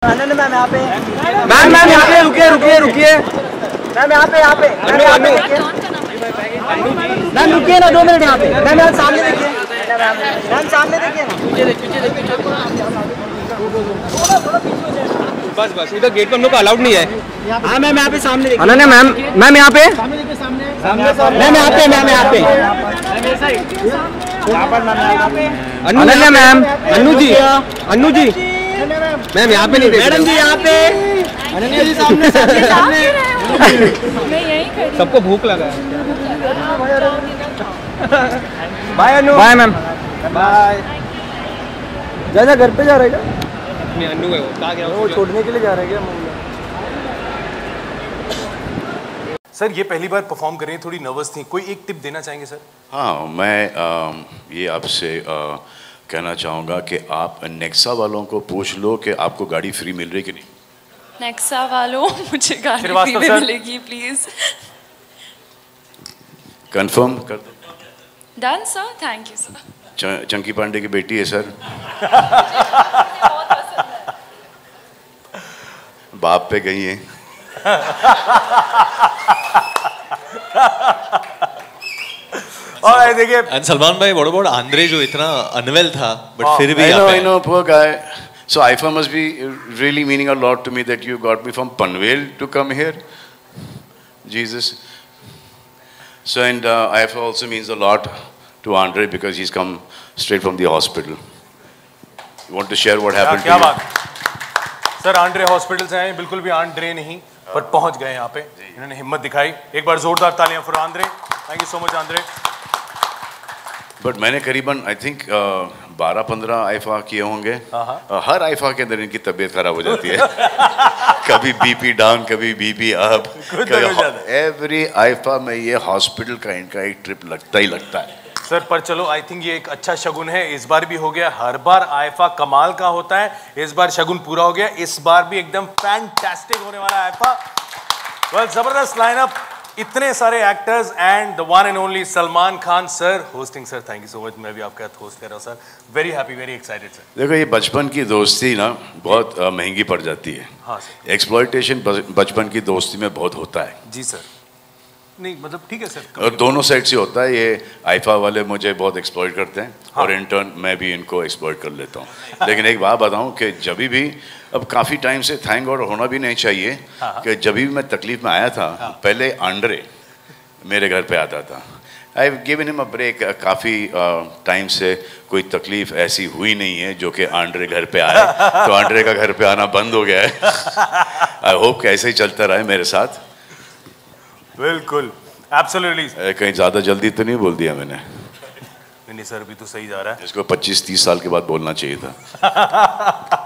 Ma'am यहाँ पे रुकिए मैम यहाँ पे मैम रुकिए ना 2 मिनट यहाँ पे। मैम यहाँ सामने देखिए, मैम सामने देखिए ना। बस उधर गेट पर हम लोग का अलाउड नहीं है। हाँ मैम यहाँ पे सामने देखिए। अनन्या मैम यहाँ पे मैम यहाँ पे अनन्या मैम अन्नू जी मैम यहाँ पे नहीं देख मैडम जी यहाँ पे। अनन्या जी सामने मैं यही खड़ी। सबको भूख लगा है। Bye Anu. Bye ma'am. Bye. जा घर पे जा रहे क्या? नहीं अन्नू है वो कहाँ गया? वो छोड़ने के लिए जा रहे क्या? सर ये पहली बार परफॉर्म कर रही हैं, थोड़ी नर्वस थी, कोई एक टिप देना चाहेंगे सर? हाँ, मैं ये आपसे कहना चाहूँगा कि आप नेक्सा वालों को पूछ लो कि आपको गाड़ी फ्री मिल रही कि नहीं। नेक्सा वालों मुझे गाड़ी फ्री में मिलेगी प्लीज। कंफर्म कर दो। Done sir, thank you sir. Chunky Pandey की बेटी है सर। बाप पे गई है। और देखिए सलमान भाई what आंद्रे जो इतना अनवेल था बट फिर भी I know poor guy. So IFA must be really meaning a lot to me that you got me from Panvel to come here. Jesus. So and IFA also means a lot to Andre because he's come straight from the hospital. You want to share what happened क्या to you? बात sir, Andre hospital से आए, बिल्कुल भी Andre नहीं पर पहुंच गए यहाँ पे, इन्होंने हिम्मत दिखाई। एक बार जोरदार तालियां for Andre. Thank you so much Andre. But मैंने करीबन आई थिंक 12-15 आईफा किए होंगे। हर आईफा के अंदर इनकी तबीयत खराब हो जाती है। कभी बीपी डाउन, कभी बीपी अप। एवरी आईफा में ये हॉस्पिटल का इनका एक ट्रिप लगता ही लगता है सर। पर चलो आई थिंक ये एक अच्छा शगुन है, इस बार भी हो गया। हर बार आईफा कमाल का होता है, इस बार शगुन पूरा हो गया। इस बार भी एकदम फैंटास्टिक होने वाला है आईफा। वेल, जबरदस्त लाइनअप, इतने सारे actors and the one and only Salman Khan sir hosting. Sir thank you so much, मैं भी आपका होस्ट कर रहा हूँ sir. Very happy, very excited sir. देखो ये बचपन की दोस्ती ना बहुत महंगी पड़ जाती है। हाँ सर। एक्सप्लॉयटेशन बचपन की दोस्ती में बहुत होता है। जी सर। नहीं मतलब ठीक है सर। और दोनों साइड से होता है। ये आईफा वाले मुझे बहुत एक्सप्लॉइट करते हैं। हाँ। और इन टर्न मैं भी इनको एक्सप्लॉइट कर लेता हूँ। लेकिन एक बात बताऊँ कि जब भी अब काफ़ी टाइम से थैंक गॉड होना भी नहीं चाहिए कि जब भी मैं तकलीफ में आया था पहले आंड्रे मेरे घर पे आता था। I have given him a break. काफ़ी टाइम से कोई तकलीफ ऐसी हुई नहीं है जो कि आंड्रे घर पे आए। तो आंड्रे का घर पे आना बंद हो गया है। आई होप कि ऐसे ही चलता रहे मेरे साथ। बिल्कुल, एब्सोल्युटली। कहीं ज़्यादा जल्दी तो नहीं बोल दिया मैंने? नहीं सर, अभी तो सही जा रहा है। इसको 25-30 साल के बाद बोलना चाहिए था।